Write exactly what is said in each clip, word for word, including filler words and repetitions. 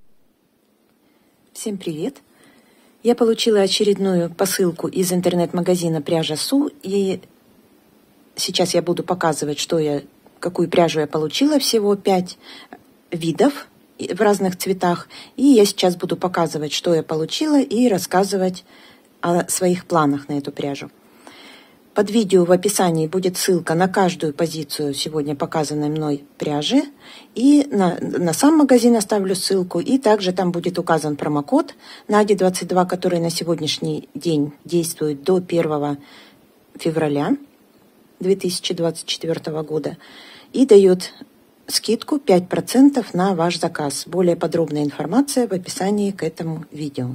Всем привет! Я получила очередную посылку из интернет-магазина «Пряжа Су», и сейчас я буду показывать, что я, какую пряжу я получила, всего пять видов в разных цветах, и я сейчас буду показывать, что я получила, и рассказывать о своих планах на эту пряжу. Под видео в описании будет ссылка на каждую позицию сегодня показанной мной пряжи. И на, на сам магазин оставлю ссылку. И также там будет указан промокод нади двадцать два, который на сегодняшний день действует до первого февраля две тысячи двадцать четвёртого года. И дает скидку пять процентов на ваш заказ. Более подробная информация в описании к этому видео.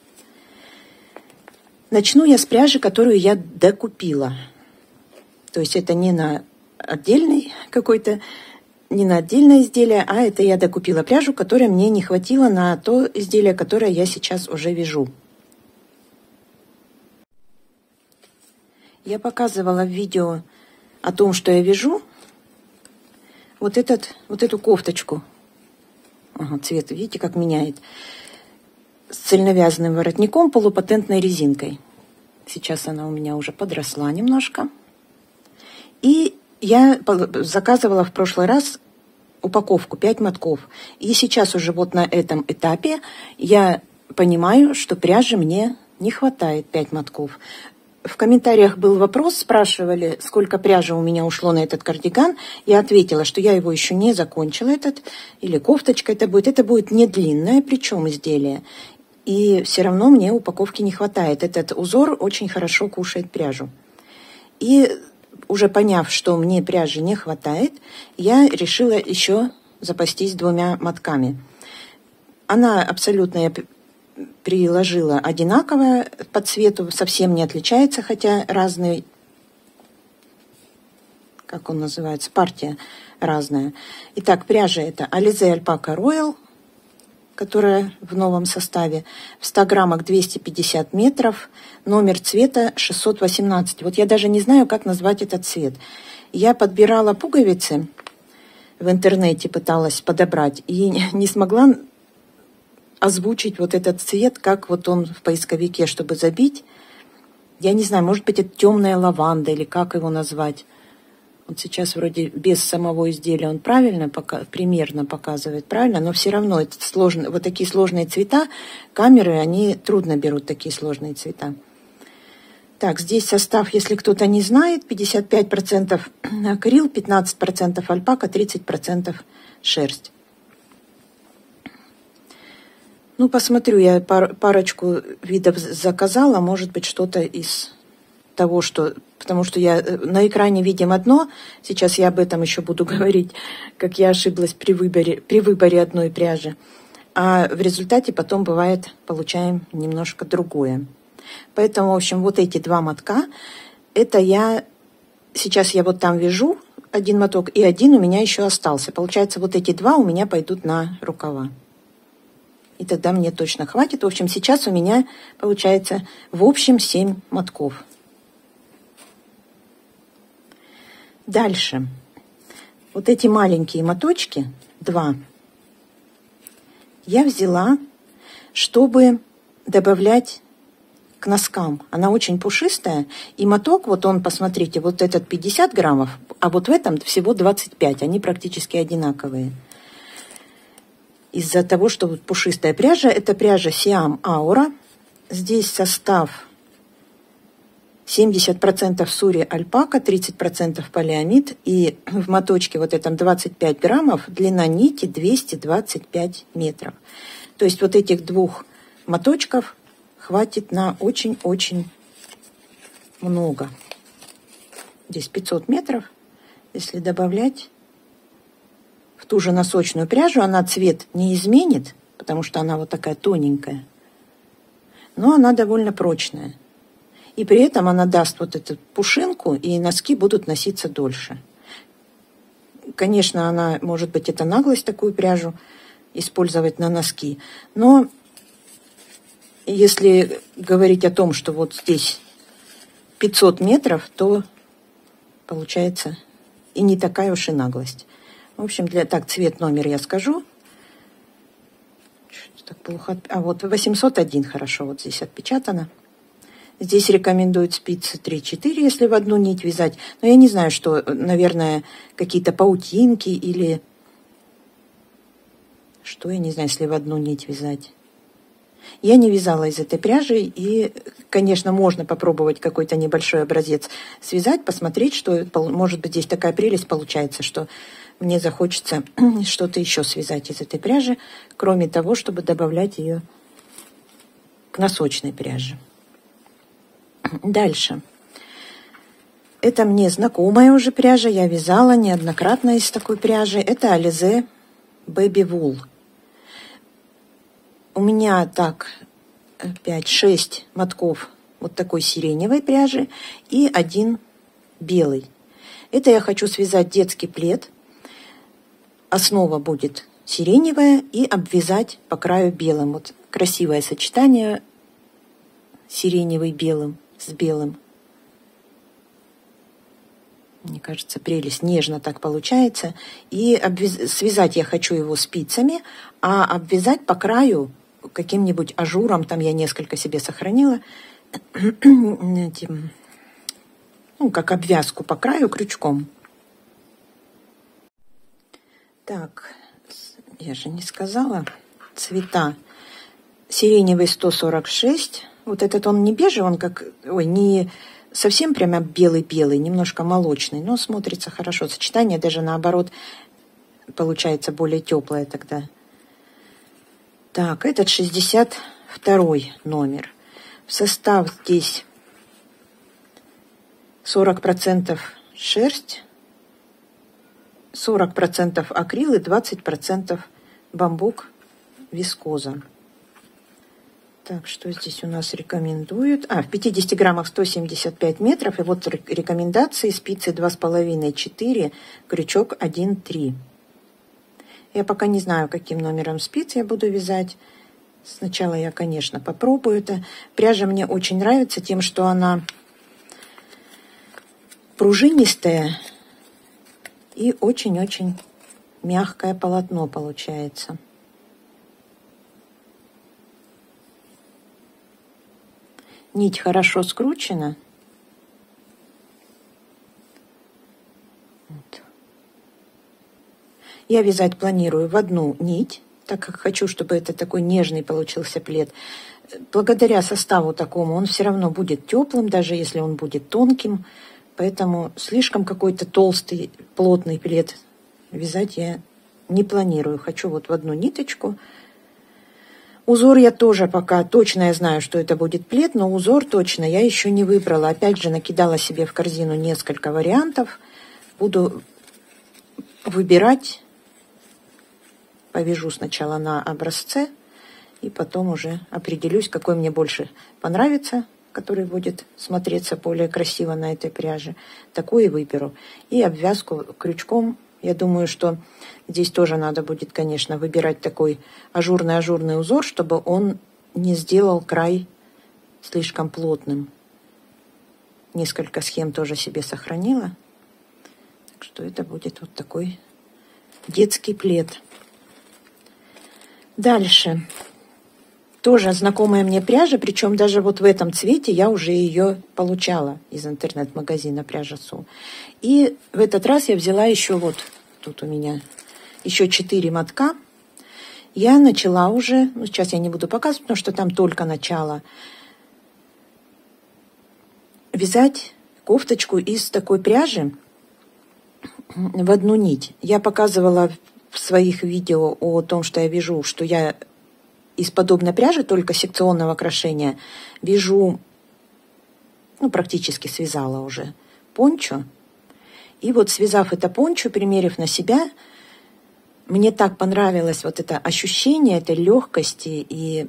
Начну я с пряжи, которую я докупила. То есть это не на отдельный какой-то, не на отдельное изделие, а это я докупила пряжу, которой мне не хватило на то изделие, которое я сейчас уже вяжу. Я показывала в видео о том, что я вяжу. Вот, этот, вот эту кофточку. Ага, цвет, видите, как меняет. С цельновязанным воротником, полупатентной резинкой. Сейчас она у меня уже подросла немножко. И я заказывала в прошлый раз упаковку пять мотков. И сейчас уже вот на этом этапе я понимаю, что пряжи мне не хватает пять мотков. В комментариях был вопрос, спрашивали, сколько пряжи у меня ушло на этот кардиган. Я ответила, что я его еще не закончила, этот, или кофточка это будет. Это будет не длинное, причем изделие. И все равно мне упаковки не хватает. Этот узор очень хорошо кушает пряжу. И уже поняв, что мне пряжи не хватает, я решила еще запастись двумя мотками. Она абсолютно, я приложила, одинаковая по цвету, совсем не отличается, хотя разный, как он называется, партия разная. Итак, пряжа это Alize Alpaca Royal, которая в новом составе, в ста граммах двести пятьдесят метров, номер цвета шестьсот восемнадцать. Вот я даже не знаю, как назвать этот цвет. Я подбирала пуговицы в интернете, пыталась подобрать, и не смогла озвучить вот этот цвет, как вот он в поисковике, чтобы забить. Я не знаю, может быть, это темная лаванда, или как его назвать. Вот сейчас вроде без самого изделия он правильно, пока, примерно показывает правильно, но все равно это сложно, вот такие сложные цвета, камеры, они трудно берут такие сложные цвета. Так, здесь состав, если кто-то не знает, пятьдесят пять процентов акрил, пятнадцать процентов альпака, тридцать процентов шерсть. Ну, посмотрю, я пар, парочку видов заказала, может быть, что-то из того, что... Потому что я на экране видим одно, сейчас я об этом еще буду говорить, как я ошиблась при выборе, при выборе одной пряжи. А в результате потом бывает, получаем немножко другое. Поэтому, в общем, вот эти два мотка, это я... Сейчас я вот там вяжу один моток, и один у меня еще остался. Получается, вот эти два у меня пойдут на рукава. И тогда мне точно хватит. В общем, сейчас у меня получается в общем семь мотков. Дальше. Вот эти маленькие моточки, два, я взяла, чтобы добавлять к носкам. Она очень пушистая. И моток, вот он, посмотрите, вот этот пятьдесят граммов, а вот в этом всего двадцать пять. Они практически одинаковые. Из-за того, что вот пушистая пряжа, это пряжа Siam Aura. Здесь состав семьдесят процентов сури альпака, тридцать процентов полиамид. И в моточке вот этом двадцать пять граммов, длина нити двести двадцать пять метров. То есть вот этих двух моточков хватит на очень-очень много. Здесь пятьсот метров. Если добавлять в ту же носочную пряжу, она цвет не изменит, потому что она вот такая тоненькая. Но она довольно прочная. И при этом она даст вот эту пушинку, и носки будут носиться дольше. Конечно, она, может быть, это наглость такую пряжу использовать на носки. Но если говорить о том, что вот здесь пятьсот метров, то получается и не такая уж и наглость. В общем, для так, цвет, номер я скажу. так плохо? А вот восемьсот один хорошо вот здесь отпечатано. Здесь рекомендуют спицы три-четыре, если в одну нить вязать. Но я не знаю, что, наверное, какие-то паутинки или... Что, я не знаю, если в одну нить вязать. Я не вязала из этой пряжи, и, конечно, можно попробовать какой-то небольшой образец связать, посмотреть, что, может быть, здесь такая прелесть получается, что мне захочется что-то еще связать из этой пряжи, кроме того, чтобы добавлять ее к носочной пряже. Дальше. Это мне знакомая уже пряжа, я вязала неоднократно из такой пряжи. Это Alize Baby Wool. У меня так пять-шесть мотков вот такой сиреневой пряжи и один белый. Это я хочу связать детский плед. Основа будет сиреневая и обвязать по краю белым. Вот красивое сочетание сиреневый белым с белым. Мне кажется, прелесть, нежно так получается. И обвяз... связать я хочу его спицами, а обвязать по краю каким-нибудь ажуром, там я несколько себе сохранила, этим, ну, как обвязку по краю крючком. Так, я же не сказала, цвета. Сиреневый сто сорок шесть, вот этот он не бежевый, он как, ой, не совсем прямо белый-белый, немножко молочный, но смотрится хорошо. Сочетание даже наоборот получается более теплое тогда. Так, этот шестьдесят второй номер. В состав здесь сорок процентов шерсть, сорок процентов акрил и двадцать процентов бамбук вискоза. Так, что здесь у нас рекомендуют? А, в пятидесяти граммах сто семьдесят пять метров. И вот рекомендации: спицы два с половиной четыре, крючок один три. Я пока не знаю, каким номером спиц я буду вязать. Сначала я, конечно, попробую это. Пряжа мне очень нравится тем, что она пружинистая и очень-очень мягкое полотно получается. Нить хорошо скручена. Вот. Я вязать планирую в одну нить, так как хочу, чтобы это такой нежный получился плед. Благодаря составу такому он все равно будет теплым, даже если он будет тонким. Поэтому слишком какой-то толстый, плотный плед вязать я не планирую. Хочу вот в одну ниточку. Узор я тоже пока точно я знаю, что это будет плед, но узор точно я еще не выбрала. Опять же накидала себе в корзину несколько вариантов. Буду выбирать. Повяжу сначала на образце и потом уже определюсь, какой мне больше понравится, который будет смотреться более красиво на этой пряже. Такой и выберу. И обвязку крючком. Я думаю, что здесь тоже надо будет, конечно, выбирать такой ажурный-ажурный узор, чтобы он не сделал край слишком плотным. Несколько схем тоже себе сохранила. Так что это будет вот такой детский плед. Дальше. Тоже знакомая мне пряжа, причем даже вот в этом цвете я уже ее получала из интернет-магазина Пряжа Су. И в этот раз я взяла еще вот, тут у меня еще четыре мотка. Я начала уже, ну сейчас я не буду показывать, потому что там только начало, вязать кофточку из такой пряжи в одну нить. Я показывала в своих видео о том, что я вяжу, что я из подобной пряжи, только секционного крошения, вяжу, ну, практически связала уже пончо. И вот связав это пончо, примерив на себя, мне так понравилось вот это ощущение этой легкости и,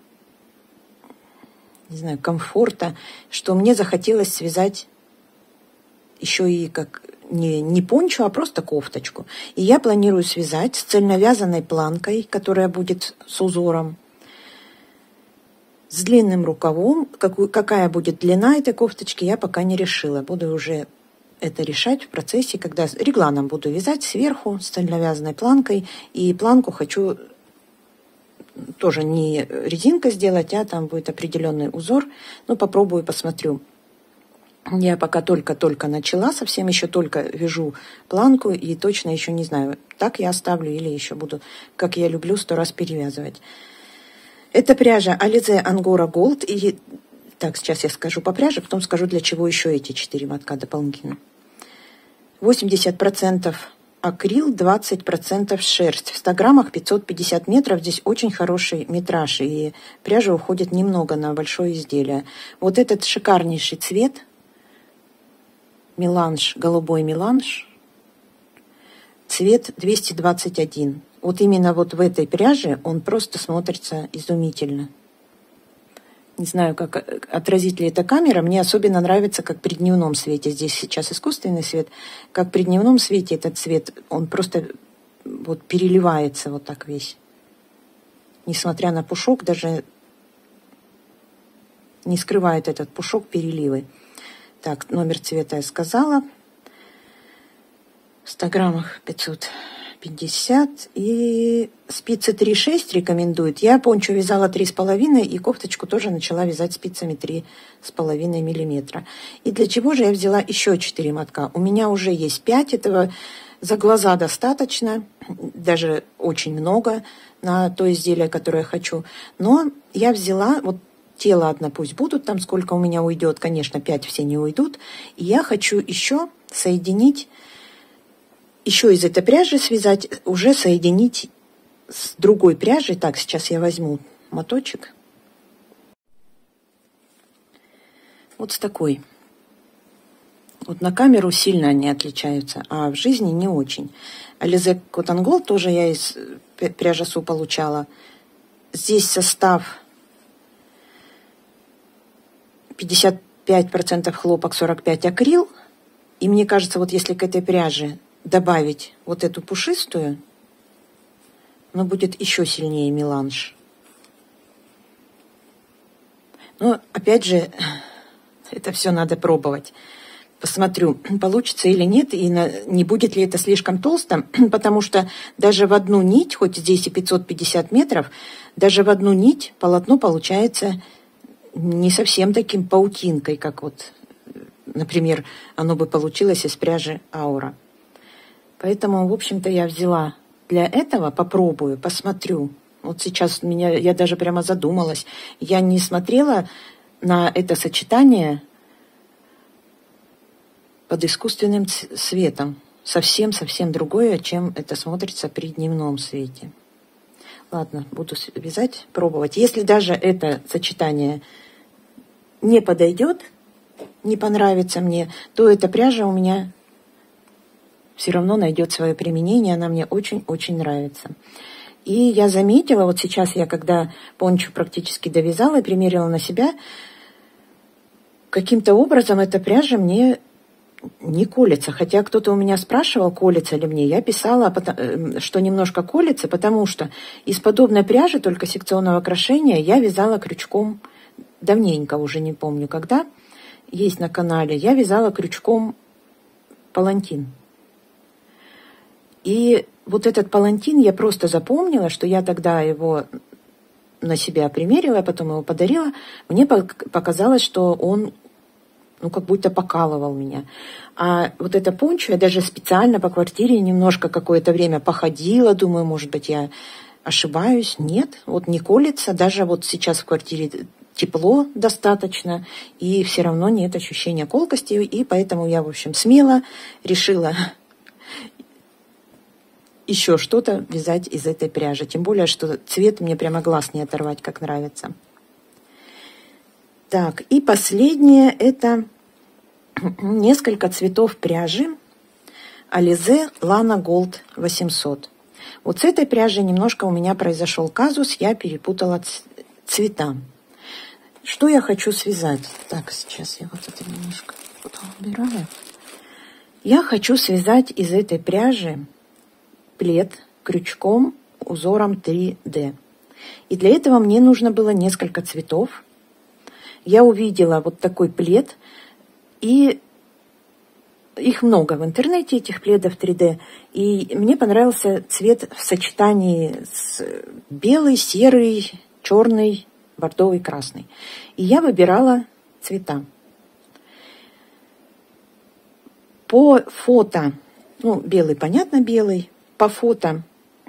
не знаю, комфорта, что мне захотелось связать еще и как не, не пончо, а просто кофточку. И я планирую связать с цельновязанной планкой, которая будет с узором, с длинным рукавом. Какую, какая будет длина этой кофточки, я пока не решила. Буду уже это решать в процессе, когда регланом буду вязать сверху с цельновязанной планкой. И планку хочу тоже не резинка сделать, а там будет определенный узор. Ну, попробую, посмотрю. Я пока только-только начала, совсем еще только вяжу планку и точно еще не знаю, так я оставлю или еще буду, как я люблю, сто раз перевязывать. Это пряжа Alize Angora Gold. И так, сейчас я скажу по пряже, потом скажу, для чего еще эти четыре мотка дополнительно. восемьдесят процентов акрил, двадцать процентов шерсть. В ста граммах пятьсот пятьдесят метров. Здесь очень хороший метраж, и пряжа уходит немного на большое изделие. Вот этот шикарнейший цвет, меланж, голубой меланж, цвет двести двадцать один. Вот именно вот в этой пряже он просто смотрится изумительно. Не знаю, как отразит ли эта камера. Мне особенно нравится, как при дневном свете. Здесь сейчас искусственный свет. Как при дневном свете этот цвет, он просто вот переливается вот так весь. Несмотря на пушок, даже не скрывает этот пушок переливы. Так, номер цвета я сказала. В ста граммах пятьсот пятьдесят. И спицы три шесть рекомендуют. Я пончо вязала три с половиной, и кофточку тоже начала вязать спицами три с половиной миллиметра. И для чего же я взяла еще четыре мотка? У меня уже есть пять. Этого за глаза достаточно. Даже очень много на то изделие, которое я хочу. Но я взяла... вот тело одна пусть будут, там сколько у меня уйдет, конечно, пять все не уйдут. И я хочу еще соединить, еще из этой пряжи связать, уже соединить с другой пряжей. Так, сейчас я возьму моточек. Вот с такой. Вот на камеру сильно они отличаются, а в жизни не очень. Alize Cotton Gold тоже я из пряжасу получала. Здесь состав пятьдесят пять процентов хлопок, сорок пять процентов акрил. И мне кажется, вот если к этой пряже добавить вот эту пушистую, но будет еще сильнее меланж. Но опять же, это все надо пробовать. Посмотрю, получится или нет, и на, не будет ли это слишком толсто, потому что даже в одну нить, хоть здесь и пятьсот пятьдесят метров, даже в одну нить полотно получается не совсем таким паутинкой, как вот, например, оно бы получилось из пряжи Аура. Поэтому, в общем-то, я взяла для этого, попробую, посмотрю. Вот сейчас меня, я даже прямо задумалась. Я не смотрела на это сочетание под искусственным светом. Совсем-совсем другое, чем это смотрится при дневном свете. Ладно, буду вязать, пробовать. Если даже это сочетание не подойдет, не понравится мне, то эта пряжа у меня все равно найдет свое применение. Она мне очень-очень нравится. И я заметила, вот сейчас я, когда пончо практически довязала и примерила на себя, каким-то образом эта пряжа мне не колется. Хотя кто-то у меня спрашивал, колется ли мне. Я писала, что немножко колется, потому что из подобной пряжи, только секционного крошения, я вязала крючком давненько, уже не помню когда, есть на канале. Я вязала крючком палантин. И вот этот палантин я просто запомнила, что я тогда его на себя примерила, а потом его подарила. Мне показалось, что он ну, как будто покалывал меня. А вот это пончо я даже специально по квартире немножко какое-то время походила, думаю, может быть, я ошибаюсь. Нет, вот не колется, даже вот сейчас в квартире тепло достаточно, и все равно нет ощущения колкости, и поэтому я, в общем, смело решила еще что-то вязать из этой пряжи. Тем более, что цвет мне прямо глаз не оторвать, как нравится. Так, и последнее это несколько цветов пряжи Alize Lana Gold восемьсот. Вот с этой пряжей немножко у меня произошел казус, я перепутала цвета. Что я хочу связать? Так, сейчас я вот это немножко убираю. Я хочу связать из этой пряжи плед крючком узором три дэ. И для этого мне нужно было несколько цветов. Я увидела вот такой плед и их много в интернете, этих пледов три дэ. И мне понравился цвет в сочетании с белый, серый, черный, бордовый, красный. И я выбирала цвета. По фото, ну, белый, понятно, белый. По фото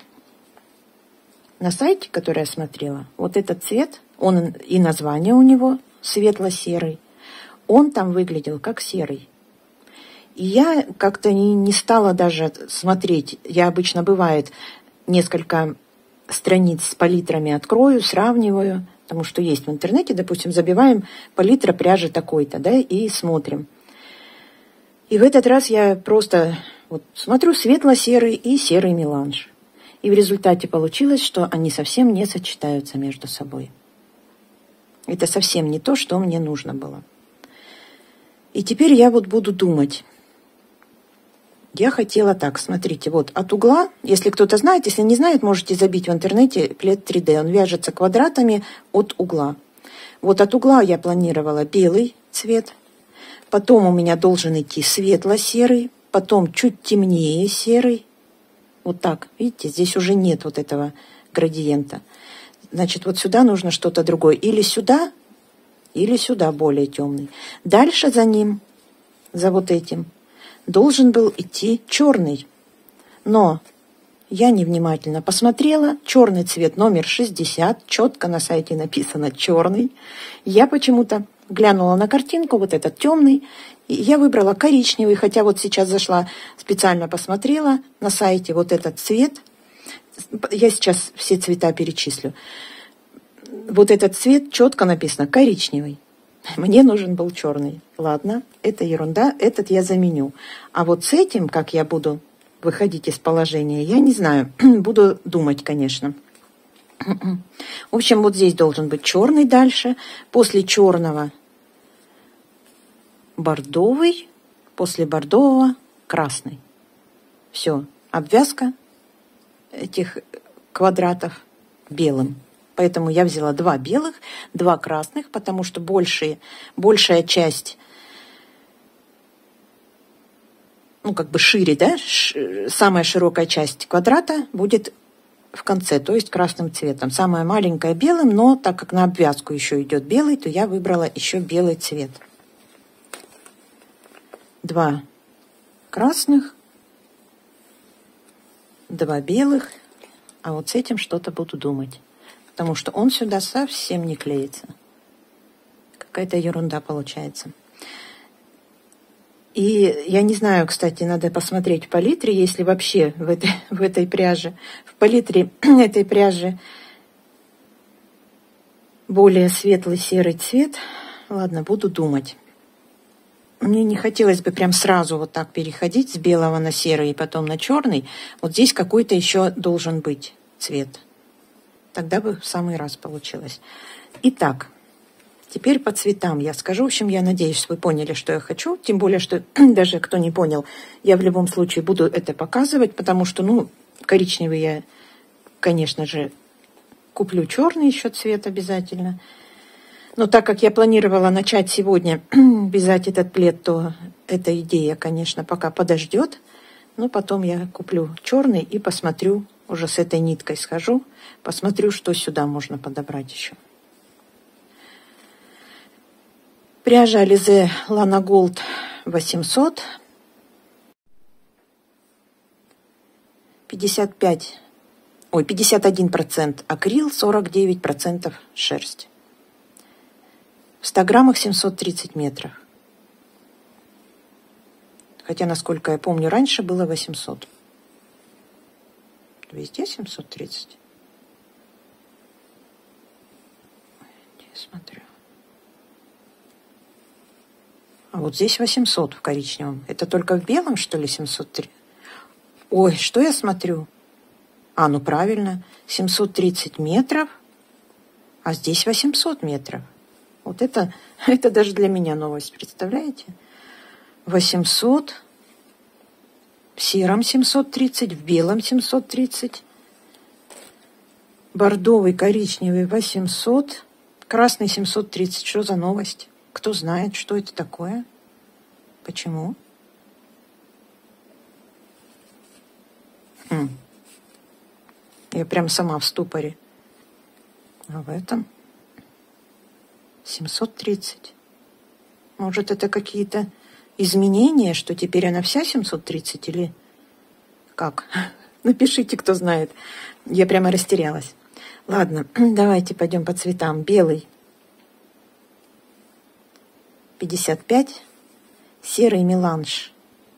на сайте, который я смотрела, вот этот цвет, он и название у него светло-серый, он там выглядел как серый. И я как-то не, не стала даже смотреть. Я обычно, бывает, несколько страниц с палитрами открою, сравниваю, потому что есть в интернете, допустим, забиваем палитра пряжи такой-то, да, и смотрим. И в этот раз я просто вот смотрю светло-серый и серый меланж. И в результате получилось, что они совсем не сочетаются между собой. Это совсем не то, что мне нужно было. И теперь я вот буду думать. Я хотела так, смотрите, вот от угла, если кто-то знает, если не знает, можете забить в интернете плед три дэ. Он вяжется квадратами от угла. Вот от угла я планировала белый цвет, потом у меня должен идти светло-серый, потом чуть темнее серый. Вот так, видите, здесь уже нет вот этого градиента. Значит, вот сюда нужно что-то другое. Или сюда, или сюда более темный. Дальше за ним, за вот этим, должен был идти черный. Но я невнимательно посмотрела. Черный цвет номер шестьдесят. Четко на сайте написано черный. Я почему-то глянула на картинку, вот этот темный. И я выбрала коричневый. Хотя вот сейчас зашла, специально посмотрела на сайте вот этот цвет. Я сейчас все цвета перечислю. Вот этот цвет четко написано коричневый. Мне нужен был черный. Ладно, это ерунда, этот я заменю. А вот с этим, как я буду выходить из положения, я не знаю. Буду думать, конечно. В общем, вот здесь должен быть черный дальше. После черного бордовый. После бордового красный. Все, обвязка этих квадратов белым. Поэтому я взяла два белых, два красных, потому что большие, большая часть, ну как бы шире, да, ш, самая широкая часть квадрата будет в конце, то есть красным цветом. Самая маленькая белым, но так как на обвязку еще идет белый, то я выбрала еще белый цвет. Два красных, два белых, а вот с этим что-то буду думать. Потому что он сюда совсем не клеится. Какая-то ерунда получается. И я не знаю, кстати, надо посмотреть в палитре, если вообще в этой, в этой пряже, в палитре этой пряжи более светлый серый цвет. Ладно, буду думать. Мне не хотелось бы прям сразу вот так переходить с белого на серый и потом на черный. Вот здесь какой-то еще должен быть цвет. Тогда бы в самый раз получилось. Итак, теперь по цветам я скажу. В общем, я надеюсь, вы поняли, что я хочу. Тем более, что даже кто не понял, я в любом случае буду это показывать, потому что, ну, коричневый я, конечно же, куплю черный еще цвет обязательно. Но так как я планировала начать сегодня вязать этот плед, то эта идея, конечно, пока подождет. Но потом я куплю черный и посмотрю, уже с этой ниткой схожу, посмотрю, что сюда можно подобрать еще. Пряжа Alize Lana Gold восемьсот. пятьдесят пять, ой, пятьдесят один процент акрил, сорок девять процентов шерсть. В ста граммах семьсот тридцать метров. Хотя, насколько я помню, раньше было восемьсот. Везде семьсот тридцать. Я смотрю. А вот здесь восемьсот в коричневом. Это только в белом, что ли, семьсот три? Ой, что я смотрю? А, ну правильно. семьсот тридцать метров, а здесь восемьсот метров. Вот это, это даже для меня новость, представляете? восемьсот, в сером семьсот тридцать, в белом семьсот тридцать, бордовый, коричневый восемьсот, красный семьсот тридцать. Что за новость? Кто знает, что это такое? Почему? Я прям сама в ступоре. А в этом семьсот тридцать. Может, это какие-то изменения, что теперь она вся семьсот тридцать или как? Напишите, кто знает. Я прямо растерялась. Ладно, давайте пойдем по цветам. Белый пятьдесят пять, серый меланж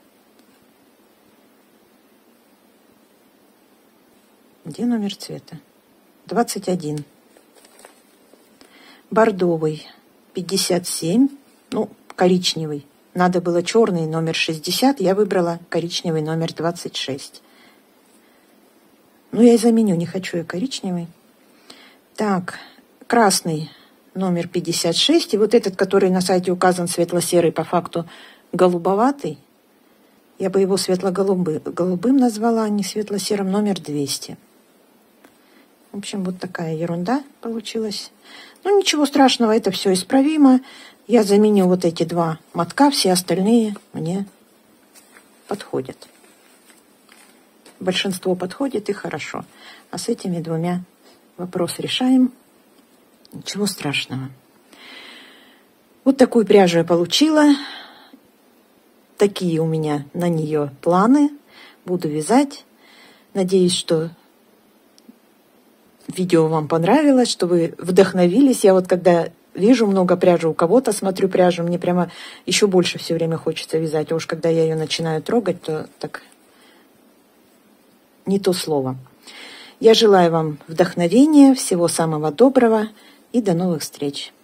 где номер цвета? двадцать один. Бордовый пятьдесят семь, ну, коричневый. Надо было черный номер шестьдесят, я выбрала коричневый номер двадцать шесть. Ну, я и заменю, не хочу я коричневый. Так, красный номер пятьдесят шесть, и вот этот, который на сайте указан светло-серый, по факту голубоватый, я бы его светло-голубым голубым назвала, а не светло-серым, номер двести. В общем, вот такая ерунда получилась. Ну, ничего страшного, это все исправимо. Я заменю вот эти два мотка, все остальные мне подходят. Большинство подходит и хорошо. А с этими двумя вопрос решаем. Ничего страшного. Вот такую пряжу я получила. Такие у меня на нее планы. Буду вязать. Надеюсь, что видео вам понравилось, что вы вдохновились. Я вот когда вижу много пряжи у кого-то, смотрю пряжу, мне прямо еще больше все время хочется вязать. А уж когда я ее начинаю трогать, то так не то слово. Я желаю вам вдохновения, всего самого доброго и до новых встреч.